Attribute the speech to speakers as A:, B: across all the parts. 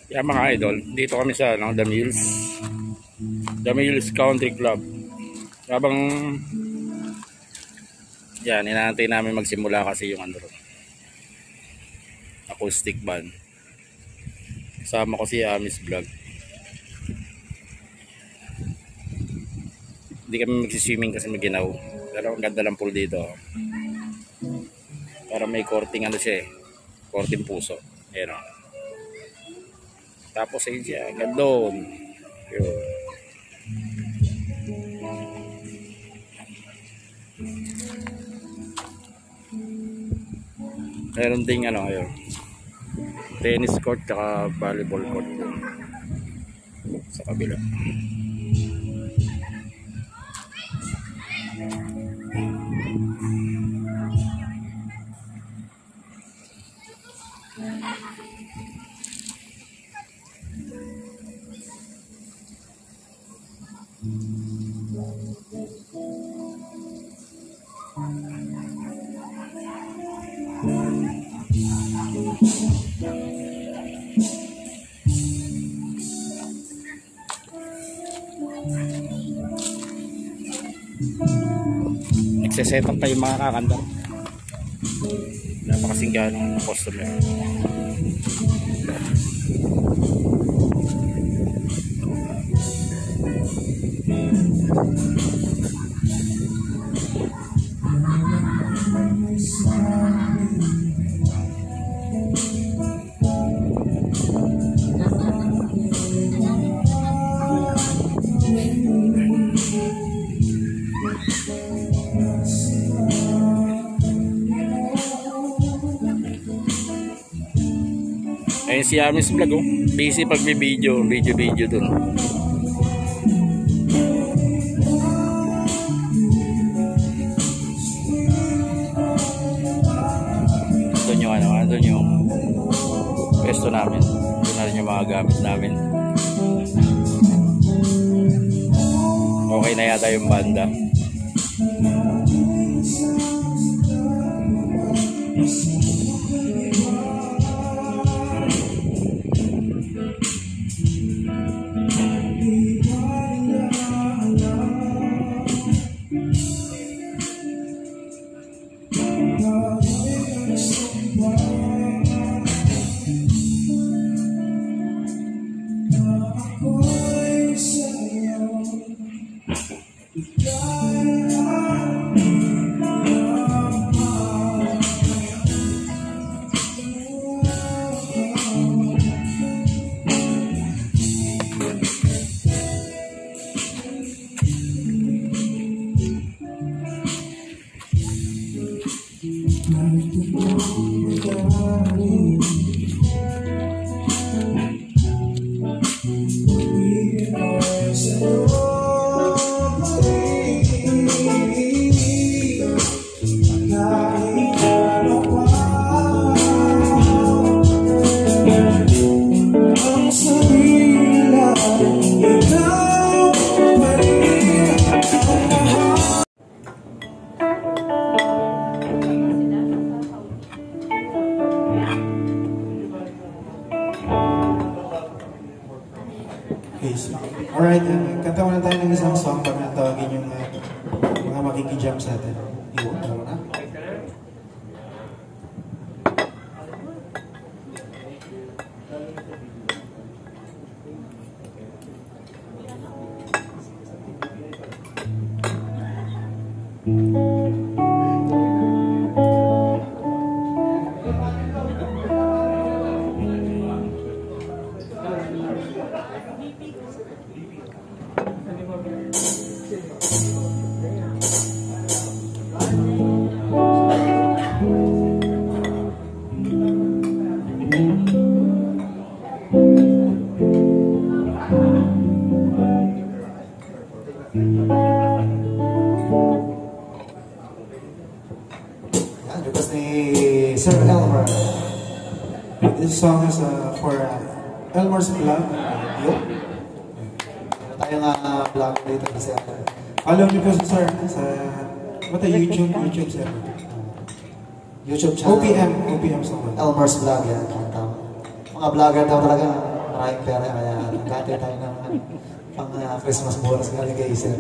A: Kaya mga idol, dito kami sa The Mills Country Club. Habang yan, inaantay namin magsimula kasi yung acoustic band. Kasama ko si Amis Vlog. Hindi kami magsiswimming kasi maginaw. Pero ang ganda ng pool dito. Para may korting siya eh. Korting puso. Ayan o. Tapos ayun siya, gandun. Yun. Meron ding ayun, tennis court at volleyball court sa kabila. Nagsiset up pa yung mga kakanta. Napakasing ganong customer. Ayun si Amis Vlog oh. Busy pag may video dun. Doon yung pwesto namin. Doon na rin yung mga gamit namin. Okay na yata yung banda.
B: Alright, kanta muna tayo ng isang song para natawagin yung mga makikijump sa atin. Iwan mo na. Request ni Sir Elmers. This song is for Elmers Vlog. Tayo nga vlog dito kasi follow niyo po si Sir sa YouTube sir. YouTube channel. OPM song. Elmers Vlog yan. Mga vlogger daw talaga. maraming pera kaya nagkatay tayo ng pang Christmas bonus galing kay Sir.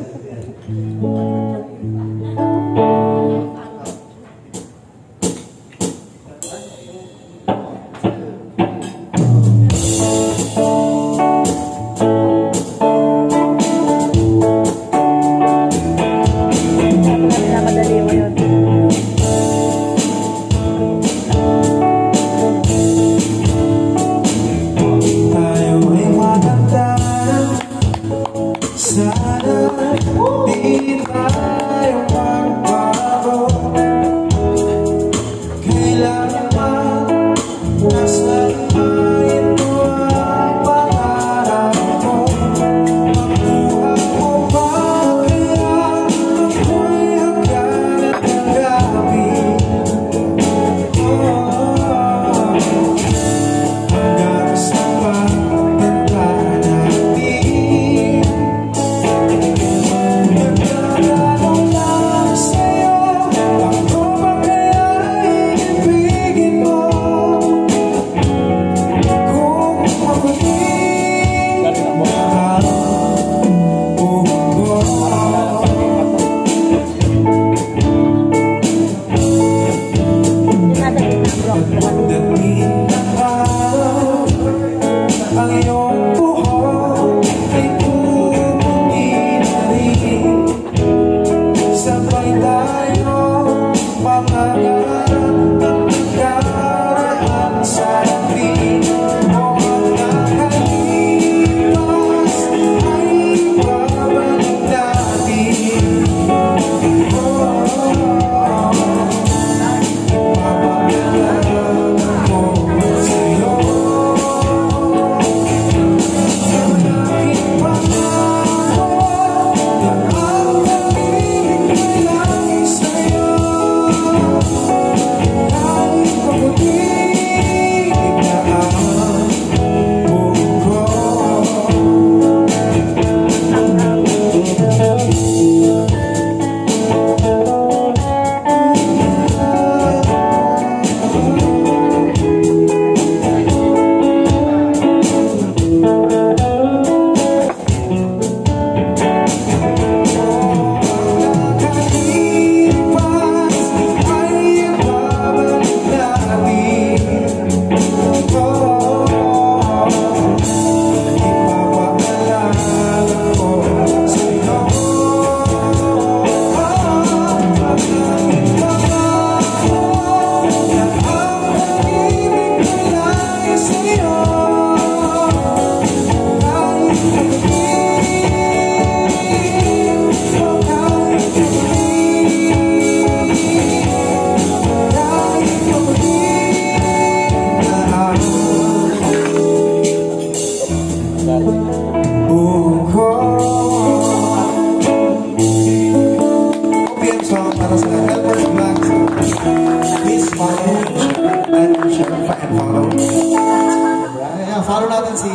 C: Follow natin si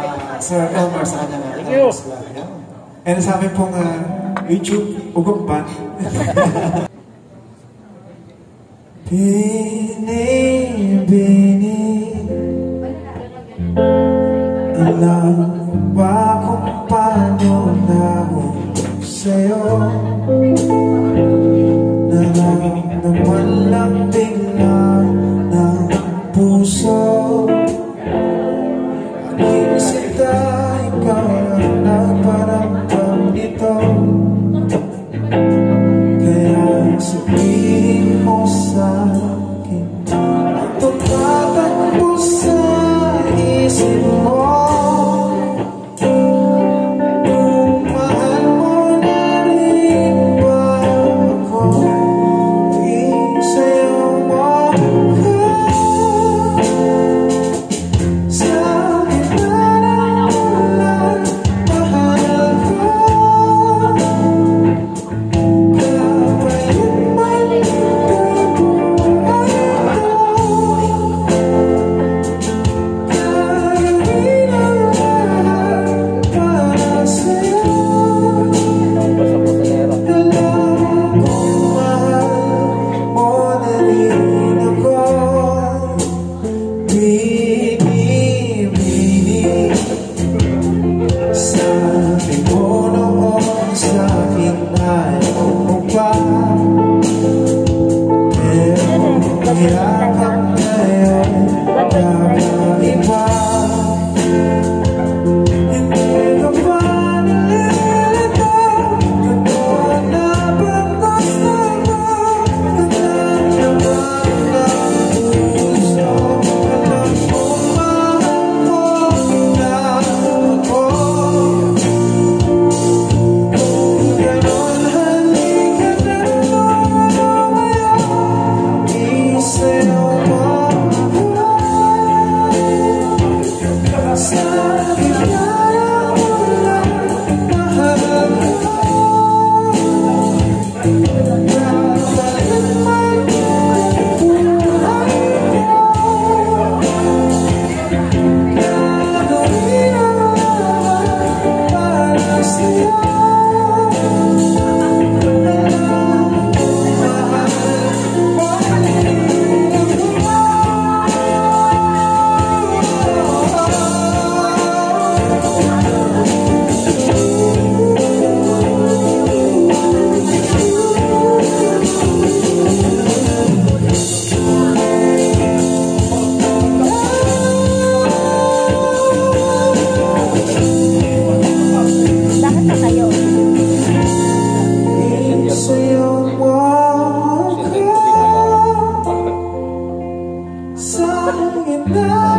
C: Sir Elmers sa kanya na Elmers Vlogg.
B: And sa amin pong YouTube, Ugok Band. Bini-bini, alam ba kung paano nahulog sa'yo? Naramdaman lang bigla ng puso. Aking sita, ikaw ang nagparamdam nito. Kaya sabihin mo sa akin at tumatakbo sa isip mo. Kung mahal mo na rin ba ako, sa'yo yakap ngayon kakaiba. Hindi ka pa nalilito, totoo na bang gusto mo? Nagdadamang ng puso, alam mo mahal mo na ako. Kung ganon halika na ngayon, isayaw mo ako. Sa gitna mo lang mahal ko. Kapalit man ang buhay ko, gagawin ang lahat para sa'yo.
D: Bakit pa kayo?
B: Isayaw mo ako sa gitna